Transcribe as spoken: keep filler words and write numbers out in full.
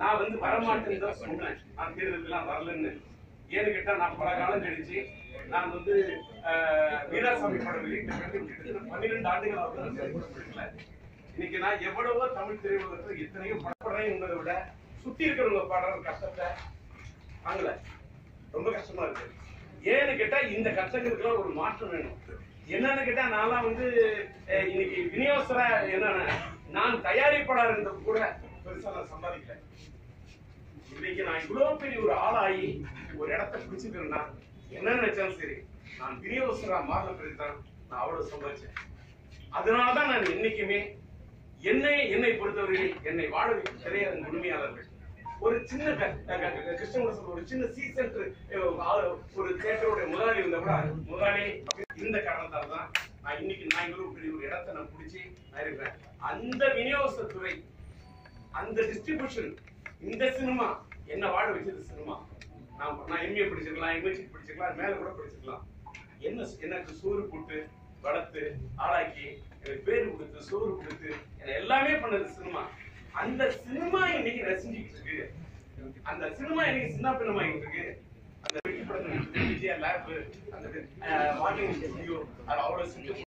நான் வந்து வரமாட்டேன்னு தான் சொன்னேன். நான் தேர்தலுக்குலாம் வரலன்னு. ஏன்னு கேட்டா நான் பல காலம் கழிச்சு நான் வந்து வீராசாமி படம் வெளியிட்டு பன்னிரெண்டு ஆண்டுகள் அவர்கள் இன்னைக்கு நான் எவ்வளவோ தமிழ் திரையுலகத்தில் எத்தனையோ படப்படுறேன் உங்களை விட சுத்தி இருக்கிறவங்க பாடுற கஷ்டத்தை வாங்கல. ரொம்ப கஷ்டமா இருக்கு. ஏன்னு கேட்டா இந்த கஷ்டங்களுக்குலாம் ஒரு மாற்றம் வேணும். என்னன்னு கேட்டா நான் வந்து இன்னைக்கு விநியோகஸ்தரா என்னன்னா நான் தயாரிப்பாளர் கூட பெருசா நான் சம்பாதிக்கல. இன்னைக்கு நான் இவ்வளவு பெரிய ஒரு ஆளாகி ஒரு இடத்தை பிடிச்சிக்கிறேன்னா என்ன நினைச்சாலும் சரி நான் விநியோகஸ்தரா மாறின பிறகுதான் நான் அவ்வளவு சம்பாதிச்சேன். அதனாலதான் நான் என்னைக்குமே என்னை என்னை பொறுத்தவரை என்னை வாழ வைக்கும் திரையரங்க உரிமையாளர்கள் ஒரு சின்ன கிருஷ்ணகுரு ஒரு சின்ன சி சென்டர் ஒரு தியேட்டருடைய முதலாளி வந்த கூட முதலாளி இந்த காரணத்தால் தான் நான் இன்னைக்கு நான் இவ்வளவு பெரிய ஒரு இடத்தை நான் பிடிச்சி நான் இருக்கிறேன். அந்த விநியோக துறை அந்த டிஸ்ட்ரிபியூஷன் இந்த சினிமா என்ன வாழ வச்சது சினிமா. நான் நான் எம்ஏ படிச்சிருக்கலாம், எம்எஸ்சி படிச்சிருக்கலாம், மேல கூட படிச்சிருக்கலாம். என்ன எனக்கு சோறு போட்டு வளர்த்து ஆளாக்கி எனக்கு பேரு கொடுத்து சோறு கொடுத்து என்ன எல்லாமே பண்ணது சினிமா. அந்த சினிமா இன்னைக்கு ரசிச்சுட்டு இருக்கு. அந்த சினிமா இன்னைக்கு சின்ன பின்னமாயிட்டு இருக்கு. அந்த விஜயா லேப் அந்த வாக்கிங் ஸ்டுடியோ அது அவ்வளவு